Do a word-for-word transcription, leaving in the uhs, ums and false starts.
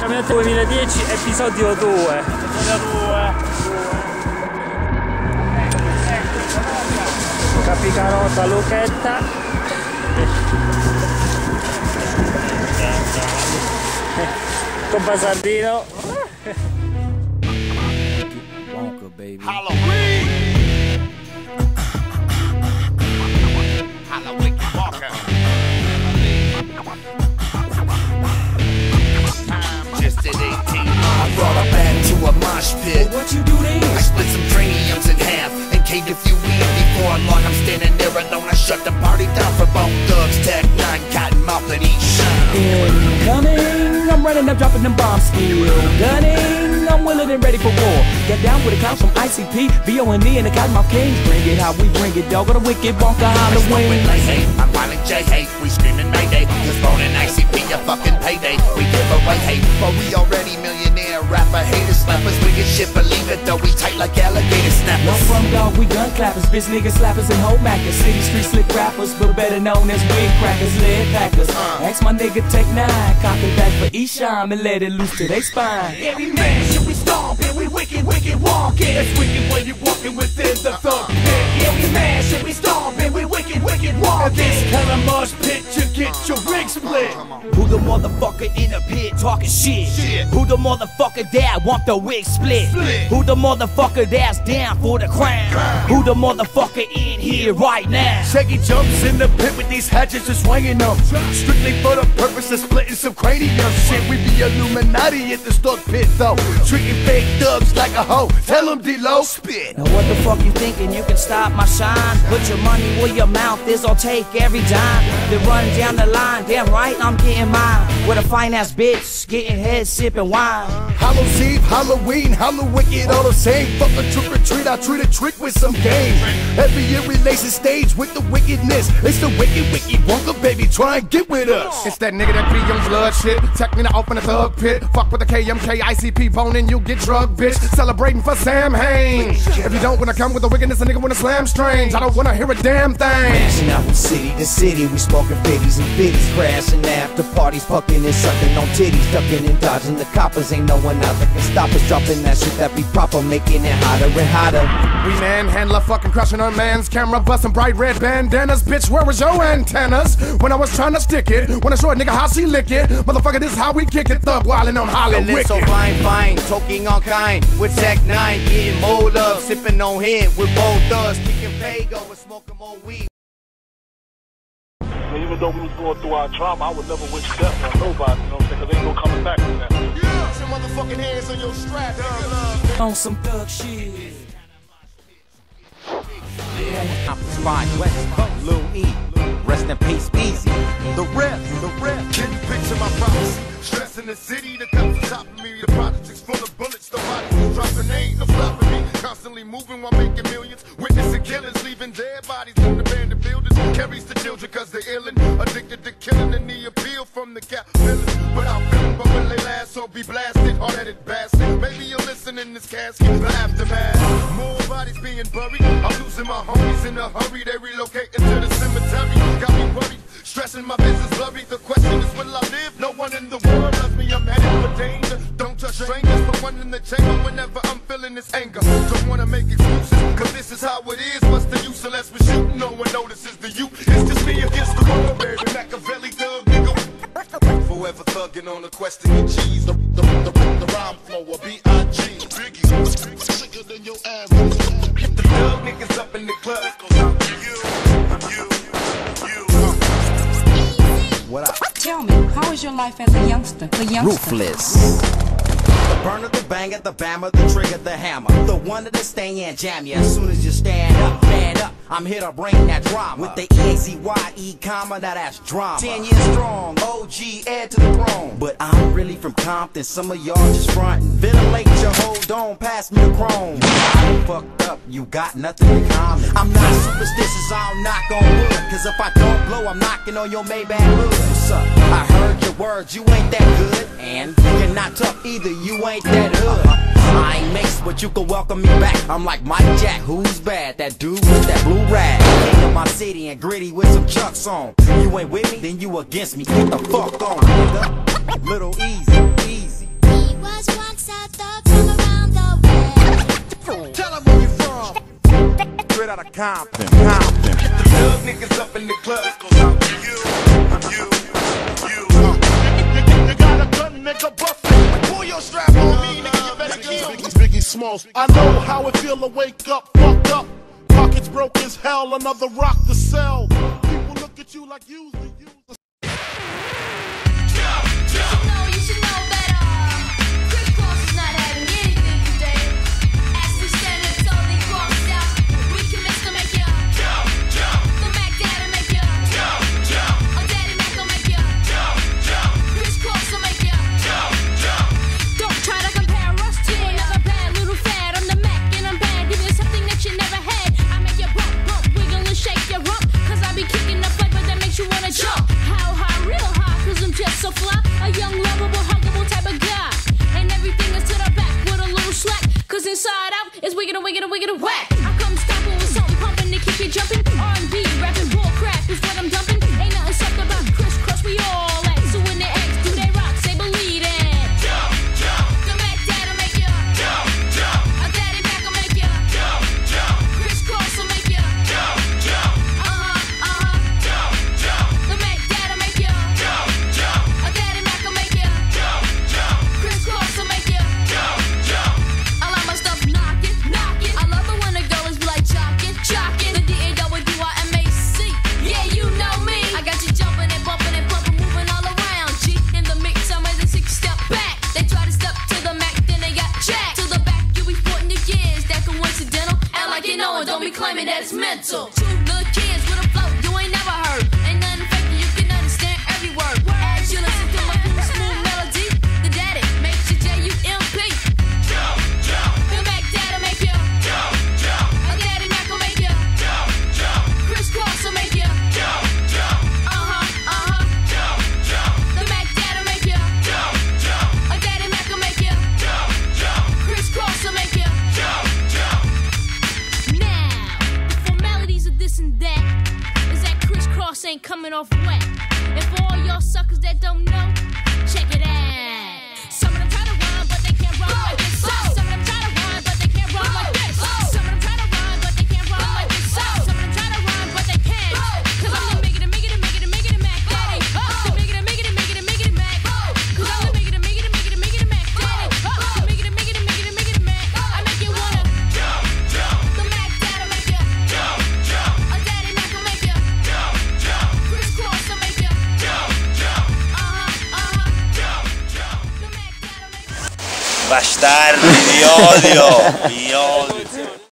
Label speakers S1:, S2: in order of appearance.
S1: duemiladieci, episodio due. Capicarota Lucchetta. Coppa Sardino.
S2: Wonka, baby.
S3: Halloween. Halloween Walker. Just at eighteen.
S4: I brought her back to a mosh pit.
S1: What you do there?
S4: I split some craniums in half and caved a few in. Before long, I'm standing there alone. I shut the party down for Bone Thugs, Tech Nine, Cottonmouth, and East Shine.
S5: Incoming, I'm running up, dropping them bombs, still gunning. I'm willing and ready for war. Get down with the clowns from I C P, V O N E, and the Cottonmouth Kings. Bring it how we bring it, dog. Got a wicked Wonka Halloween.
S4: Like, hey, I'm violent J hate. We screaming Mayday. Cause Bone and I C P a fucking payday. We give away hate, but we already millionaire rapper haters slappers. We get shit, believe it though. We tight like alligator snappers.
S5: I'm from dog, we gun clappers, bitch niggas slappers and hoe mackers. City street slick rappers, but better known as wig crackers, lead packers.
S4: Uh.
S5: Ask my nigga Tech Nine, cock it back for Esham and let it loose to they spine.
S6: Every man should be stomping, we wicked, wicked walking. It's wicked when you walking within the thug pit. Every man should be stomping, we wicked, wicked walking. And this kind of mosh pit, you get your wig split.
S5: Who the motherfucker in the pit talking shit?
S6: Shit.
S5: Who the motherfucker that want the wig split?
S6: Split.
S5: Who the motherfucker that's down for the crown?
S6: Crown.
S5: Who the motherfucker in here right now?
S6: Shaggy jumps in the pit with these hatchets just swinging them. Strictly for the purpose of splitting some cranium shit. We be Illuminati at the stuck pit though. Treating fake thugs like a hoe. Tell them D-Lo spit.
S5: Now what the fuck you thinking you can stop my shine? Put your money where your mouth is, I'll take every dime. Then run down the line, damn right I'm getting mine. With a fine ass bitch, getting head sipping wine.
S6: Hallows Eve, Halloween, Halloween wicked, all the same. Fuck a trick or treat, I treat a trick with some game. Every year we lace the stage with the wickedness. It's the wicked, wicked Wonka, baby, try and get with us. It's that nigga that be young blood shit. Check me now off in the thug pit. Fuck with the K M K, I C P bone and you get drug, bitch. Celebrating for Sam Haines. If you don't wanna come with the wickedness, a nigga wanna slam strange. I don't wanna hear a damn thing.
S2: Mashing out from city to city, we smoking fifties and fifties, crashing after parties, fucking and sucking on titties, ducking and dodging the coppers. Ain't no one out that can stop us, dropping that shit that be proper, making it hotter and hotter.
S6: We manhandler fucking crushing our man's camera, busting bright red bandanas. Bitch, where was your antennas when I was trying to stick it? Wanna show a nigga how she lick it? Motherfucker, this is how we kick it. Thug wildin' on Hollow
S2: Feeling so
S6: Wicked.
S2: fine, fine, talking all kind with Tech Nine, getting more love, sipping on hit with both thugs, kicking Fago and smoking more weed.
S7: And even though we was going through our trauma, I would never wish death on nobody, you know what I'm saying? Cause ain't no coming back from that.
S6: Yeah, put your motherfucking hands on your strap, nigga.
S5: On some thug shit.
S2: Spine West Coast, Lil E, rest in peace, easy.
S6: The rep, the rep. Can you picture my prophecy? Stress in the city, the cops on top of me. The projects full of bullets, the bodies dropping, ain't no stopping me. Constantly moving while making millions. Witnessing killers, leaving dead bodies in abandoned buildings. Carries the children cause they're illin'. Addicted to killing and the appeal from the cap villains. Without feeling, but when they last, so be blasted. Hard-headed bastard. Maybe you're listening this casket, the aftermath. More bodies being buried. I'm losing my homies in a hurry. They relocating to the cemetery. Got me worried. Stressing my business blurry. The question is, will I live? No one in the world loves me. I'm headed for danger. Don't touch strangers, but one in the chamber whenever I'm feeling this anger. Don't wanna make excuses, cause this is how it is. What's the use unless we're shooting? No one notices the youth. It's just me against the world, baby. Machiavelli thug nigga. Forever thugging on the quest to get cheese. The, the, the, the, the rhyme flow of B I G Biggie, sicker than your average. The thug niggas up in the club. You, you, you.
S2: What up?
S8: Tell me, how is your life as a youngster? A youngster?
S2: Ruthless. The burner, the banger, the bammer, the trigger, the hammer. The one that stay and jam you as soon as you stand up, stand up. I'm here to bring that drama. With the E A Z Y E comma, now that's drama. Ten years strong, O G, heir to the throne. But I'm really from Compton, some of y'all just frontin'. Ventilate your hold on, pass me the chrome. I'm fucked up, you got nothing in common. I'm not superstitious, I'll knock on wood. Cause if I don't blow, I'm knocking on your Maybach hood. What's up? I heard your words, you ain't that good. And you're not tough either, you ain't that hood. Uh-huh. I ain't Mace, but you can welcome me back. I'm like Mike Jack, who's bad? That dude with that blue rag. King of my city and gritty with some chucks on. You ain't with me, then you against me. Get the fuck on, nigga. Little easy, easy.
S9: was once a thug from around the way.
S6: Tell them where you from. Straight out of Compton, Compton. Thug niggas up in the club. This goes out to you, you, you. Uh. You got a gun, nigga, bust it. Pull your strap on me, nigga, you better kill. Biggie, Biggie Smalls. I know how it feel to wake up, fucked up. Pockets broke as hell, another rock to sell. People look at you like you the you the
S9: inside out is wicked and wicked and wicked and whack. I come stomping with something pumping to keep you jumping. R and B, rapping bull crap is what I'm dumping. Ain't nothing soft about crisscross, we all at. So when they ask, do they rock? Say believe it. Jump, jump. The Mac Dad'll make you jump, jump. A Daddy Mac will make you jump, jump. Crisscross will make you jump, jump. Uh huh, uh huh. Jump, jump. The Mac Dad'll make you jump, jump. A Daddy Mac will make you jump, jump. Crisscross will make you jump, jump. Don't be claiming that it's mental. Two little kids with a flow you ain't never heard. Ain't nothing fake, you can understand every word. As you listen to my cool smooth melody, the daddy makes you J U M P. Jump, jump. The Mac Dad'll make you jump, jump. A Daddy Mac will make you jump, jump. Crisscross will make you jump, jump. Uh huh, uh huh. Jump, jump. The Mac Dad'll make you jump, jump. A Daddy Mac will make you jump, jump. Crisscross will make you jump, jump. This and that is that crisscross ain't coming off wet. And for all y'all suckers that don't know, check it out. Some of them try to rhyme, but they can't rhyme like this. Some of them try to rhyme, but they can't rhyme like this. Some of them try to rhyme, but they can't rhyme like this. Some of them try to rhyme, but they can't. Cause I'm the make it, make it, make it, make it, Mac Daddy. The make it, make it, make it, make it, Mac. Cause I'm the make it, make it, make it, make it, Mac Daddy. The make it, make it, make it, make it, Mac. I make you wanna jump, jump. The Mac Dad'll make you jump, jump. A Daddy Mac will make you jump, jump. Crisscross will make you jump, jump. Uh huh, uh huh. Jump, jump. The Mac Dad'll make you.
S3: Bastardi, vi odio, vi odio.